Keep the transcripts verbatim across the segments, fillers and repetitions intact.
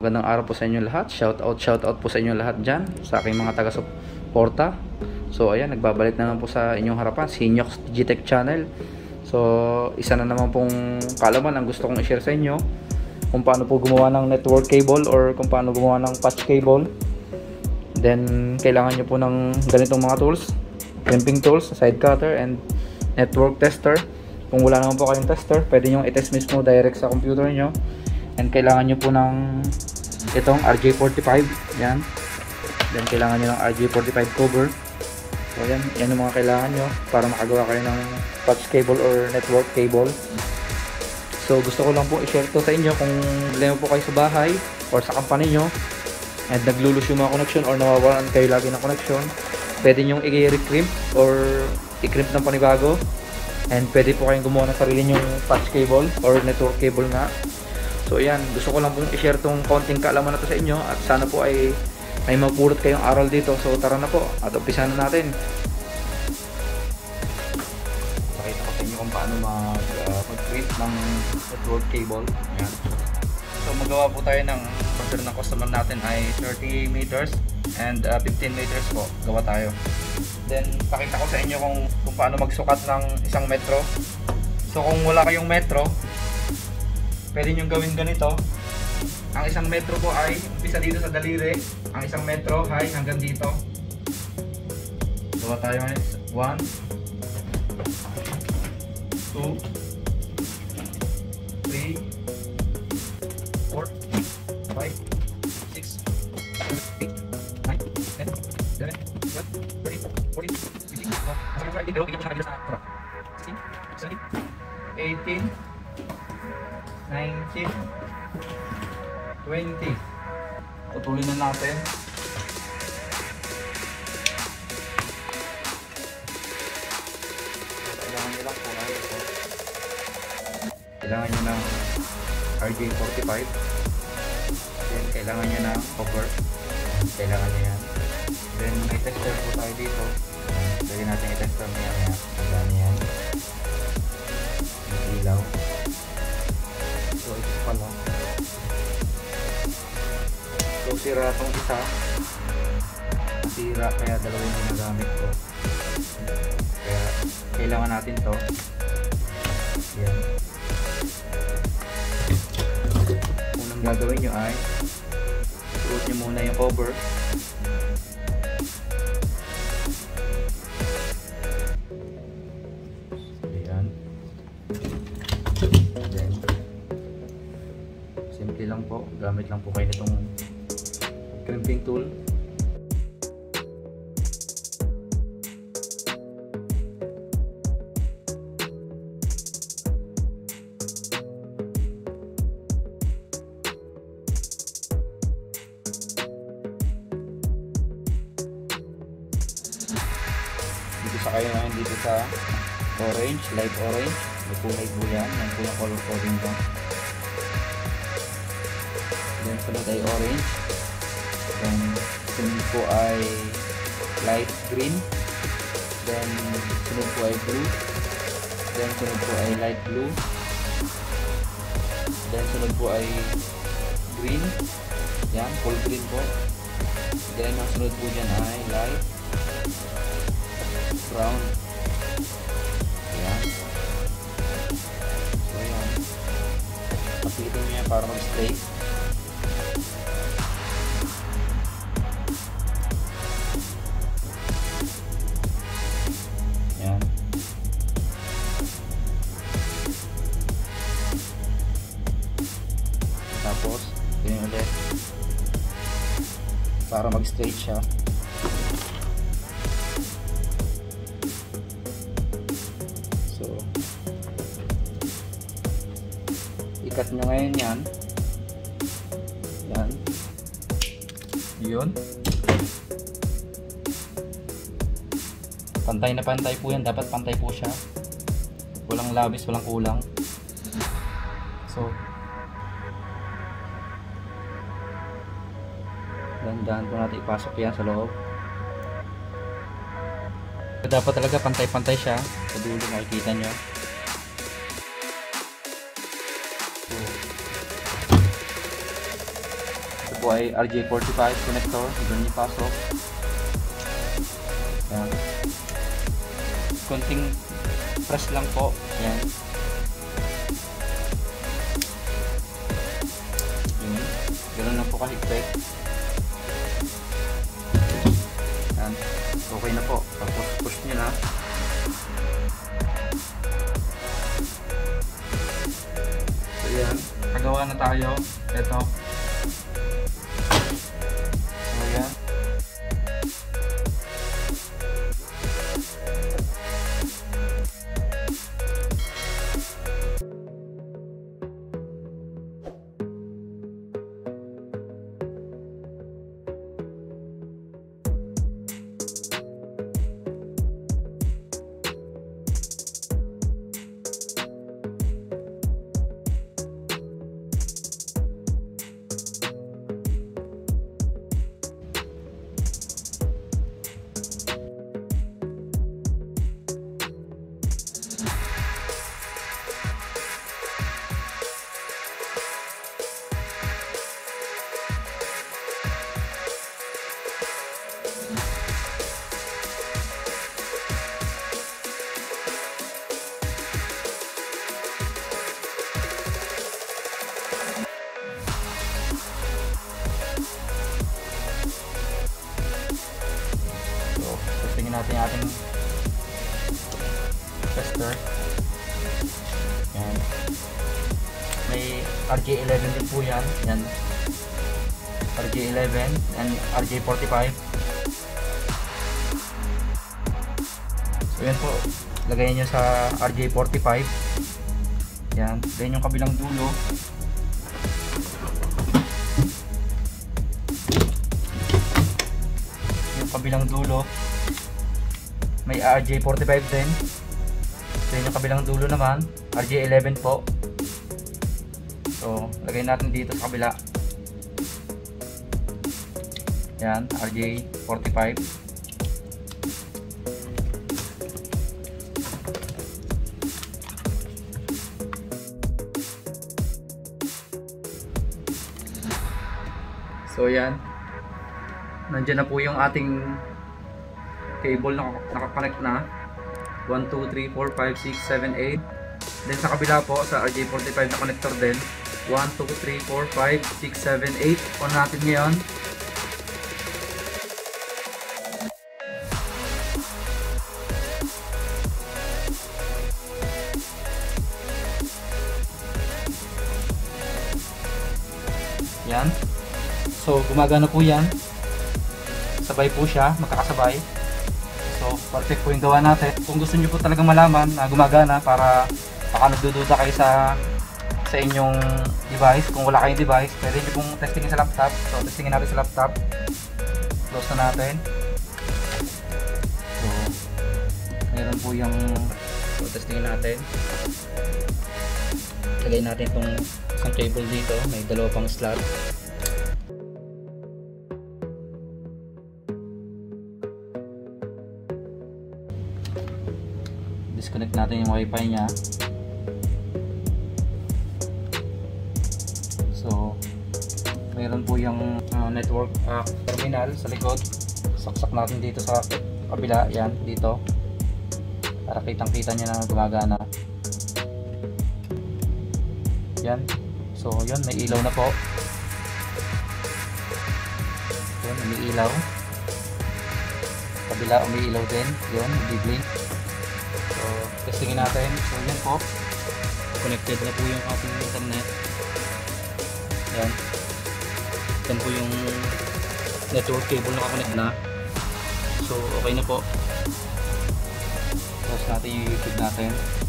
Magandang araw po sa inyo lahat. Shout out, shout out po sa inyo lahat dyan, sa aking mga taga-suporta. So ayan, nagbabalik na naman po sa inyong harapan, Sinyox Digitech Channel. So isa na naman pong kaalaman ang gusto kong i-share sa inyo, kung paano po gumawa ng network cable or kung paano gumawa ng patch cable. Then kailangan nyo po ng ganitong mga tools, crimping tools, side cutter, and network tester. Kung wala naman po kayong tester, pwede nyo i-test mismo direct sa computer nyo. And kailangan nyo po ng itong R J forty-five, yan. Then kailangan nyo ng R J forty-five cover. So yan, yan yung mga kailangan nyo para makagawa kayo ng patch cable or network cable. So gusto ko lang po i-share to sa inyo kung problema po kayo sa bahay or sa company nyo and naglulus yung mga connection or nawawalan kayo lagi ng connection, pwede nyo i-recrimp or i-crimp ng panibago. And pwede po kayong gumawa ng sarili nyong patch cable or network cable nga. So ayan, gusto ko lang pong i-share tong konting kaalaman na to sa inyo at sana po ay may mapulot kayong aral dito. So tara na po at umpisahan na natin. Pakita ko sa inyo kung paano mag-create uh, ng network cable. Ayan. So magawa po tayo ng order ng customer natin ay thirty meters and uh, fifteen meters po. Gawa tayo. Then pakita ko sa inyo kung, kung paano magsukat ng isang metro. So kung wala kayong metro, pwede nyo gawin ganito. Ang isang metro po ay umpisa dito sa daliri. Ang isang metro ay hanggang dito. Gawa tayo ngayon. one, two, three, four, five, six, seven, eight, nine, ten, eleven, twelve, thirteen, fourteen, fifteen, sixteen, eighteen, nineteen, twenty. Putulin na natin. Kailangan nyo lang po na ito. Kailangan nyo ng R J forty-five. Then kailangan nyo ng cover. Kailangan nyo yan. Then may tester po tayo dito. Pwede natin i-tester na yan. Kailangan yan. May ilaw. So ito pala. So sira itong isa. Sira kaya dalawa yung ginagamit ko. Kaya kailangan natin to. Yan. Unang gagawin nyo ay suot nyo muna yung cover. Ayan. Then simple lang po, gamit lang po kayo nitong crimping tool. Dito sa kayo ngayon dito sa orange, light orange, may kulay po yan, yan po yung color coding ko. Then sunod ay orange. Then sunod po ay light green. Then sunod po ay blue. Then sunod po ay light blue. Then sunod po ay green. Yan, full green po. Then ang sunod po dyan ay light brown. Yan. So yan. Pagpilitin nyo yan para mag-straight. Yan. Tapos, yun ulit. Para mag-straight siya. So, ikat nyo ngayon yan. Yan. Yun. Pantay na pantay po yan. Dapat pantay po siya. Walang labis, walang kulang. So, dahan-dahan po natin ipasok yan sa loob. Dapat talaga pantay-pantay siya. Sa dulo makikita nyo. So, po ay R J forty-five connector. Doon ipasok. Yan. Konting press lang po. Yan. Yan. Ganun lang po kahigpit. Yan. Okay na po. Tapos push nyo na. So yan. Kagawa na tayo. Ito. So yan. Testingin natin yung ating tester. Yan. May R J eleven din po yan. Yan. R J eleven and R J forty-five. So yan po. Lagayin nyo sa R J forty-five. Yan. Then yung kabilang dulo. Yung kabilang dulo. May R J forty-five din. Then yung kabilang dulo naman R J eleven po. So lagay natin dito sa kabila. Yan, R J forty-five. So yan. Nandiyan na po yung ating cable na nakakonect na. one, two, three, four, five, six, seven, eight. Then sa kabila po sa R J forty-five na connector din. one, two, three, four, five, six, seven, eight. On natin ngayon. Yan. So gumagana po yan. Sabay po siya, magkakasabay. So, perfect po yung gawa natin. Kung gusto niyo po talagang malaman na gumagana para baka nagdududa kayo sa sa inyong device, kung wala kayong device, pwede niyo pong testingin sa laptop. So, testingin natin sa laptop. Close na natin. So, meron po yung so, testingin natin. Lagay natin itong isang cable dito. May dalawa pang slot. Disconnect natin yung wifi nya. So meron po yung uh, network uh, terminal sa likod. Saksak natin dito sa kabila. Yan, dito para kitang kita nya na gumagana. Yan. So yun, may ilaw na po. Yun, may ilaw. Kabila may ilaw din. Yun, nag-blink. So, testingin natin. So, yan po. Connected na po yung ating internet. Yan. Yan po yung network cable nakakonect na. So, okay na po. Close natin yung YouTube natin.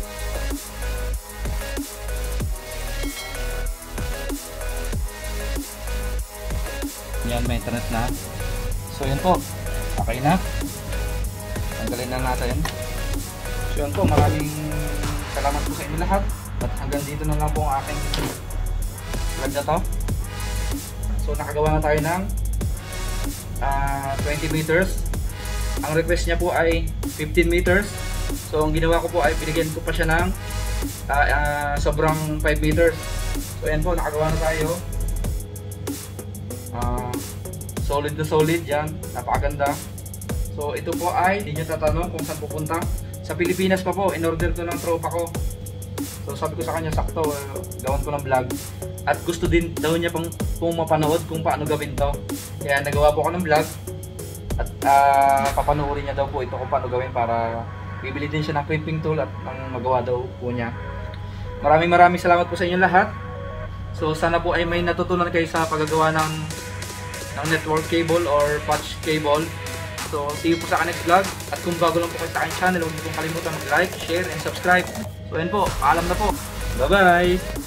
Yan, may internet na. So, yan po. Okay na. Tanggalin na natin. So yun po, maraming salamat po sa inyo lahat. At hanggang dito na lang po ang aking vlog na to. So nakagawa na tayo ng uh, twenty meters. Ang request niya po ay fifteen meters. So ang ginawa ko po ay binigyan ko pa siya ng uh, uh, sobrang five meters. So yan po, nakagawa na tayo. Uh, Solid na solid yan. Napakaganda. So ito po ay, hindi nyo tatanong kung saan pupunta. Sa Pilipinas pa po, in-order to ng tropa ko. So sabi ko sa kanya, sakto, uh, gawan ko ng vlog. At gusto din daw niya pang, pong mapanood kung paano gawin to. Kaya nagawa po ako ng vlog. At uh, papanoorin niya daw po ito kung paano gawin para bibili din siya ng crimping tool at ang magawa daw po niya. Maraming maraming salamat po sa inyo lahat. So sana po ay may natutunan kayo sa paggagawa ng, ng network cable or patch cable. So see you po sa next vlog. At kung bago lang po kayo sa aking channel, huwag niyo pong kalimutan mag-like, share, and subscribe. So yun po, paalam na po. Bye bye!